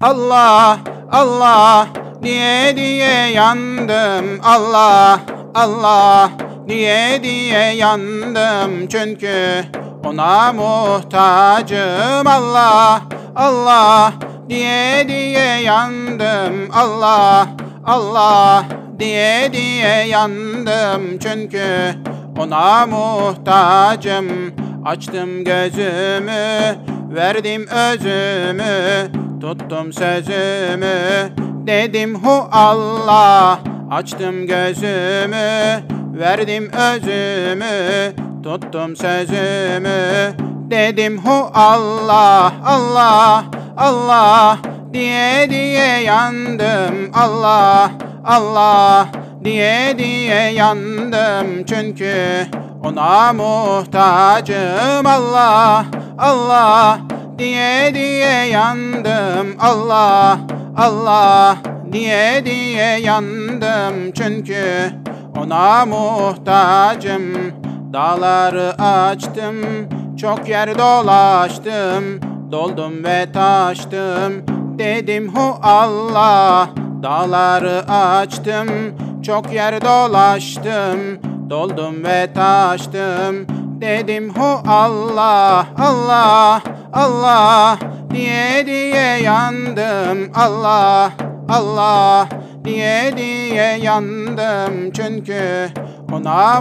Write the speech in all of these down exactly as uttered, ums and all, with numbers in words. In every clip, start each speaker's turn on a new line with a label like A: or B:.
A: Allah, Allah diye diye yandım. Allah, Allah diye diye yandım. Çünkü ona muhtacım. Allah, Allah diye diye yandım. Allah, Allah diye diye yandım. Çünkü ona muhtacım. Açtım gözümü, verdim özümü, tuttum sözümü, dedim hu Allah. Açtım gözümü, verdim özümü, tuttum sözümü, dedim hu Allah. Allah, Allah diye diye yandım. Allah, Allah diye diye yandım. Çünkü ona muhtacım. Allah, Allah diye diye yandım. Allah, Allah diye diye yandım. Çünkü ona muhtacım. Dağları açtım, çok yer dolaştım, doldum ve taştım, dedim hu Allah. Dağları açtım, çok yer dolaştım, doldum ve taştım, dedim hu Allah. Allah, Allah diye diye yandım. Allah, Allah diye diye yandım. Çünkü ona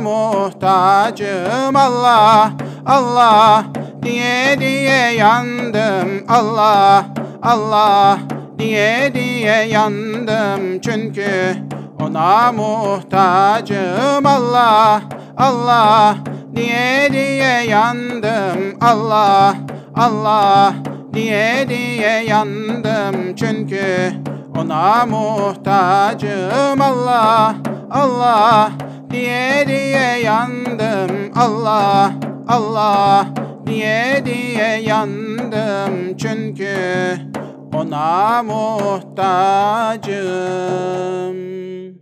A: muhtacım. Allah, Allah diye diye yandım. Allah, Allah diye diye yandım. Çünkü ona muhtacım. Allah, Allah diye diye yandım. Allah, Allah diye diye yandım. Çünkü ona muhtacım. Allah, Allah diye diye yandım. Allah, Allah diye diye yandım. Çünkü ona muhtacım.